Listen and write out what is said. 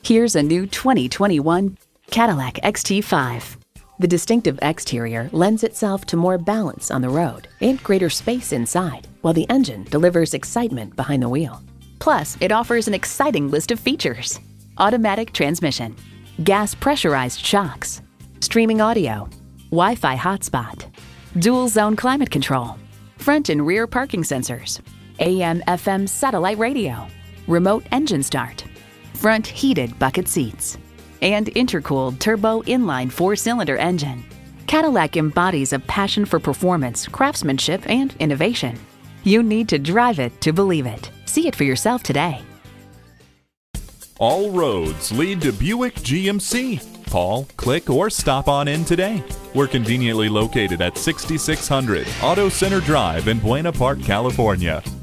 Here's a new 2021 Cadillac XT5. The distinctive exterior lends itself to more balance on the road and greater space inside, while the engine delivers excitement behind the wheel. Plus, it offers an exciting list of features: automatic transmission, gas pressurized shocks, streaming audio, Wi-Fi hotspot, dual zone climate control, front and rear parking sensors, AM/FM satellite radio, remote engine start, front heated bucket seats, and intercooled turbo inline 4-cylinder engine. Cadillac embodies a passion for performance, craftsmanship, and innovation. You need to drive it to believe it. See it for yourself today. All roads lead to Buick GMC. Call, click, or stop on in today. We're conveniently located at 6600 Auto Center Drive in Buena Park, California.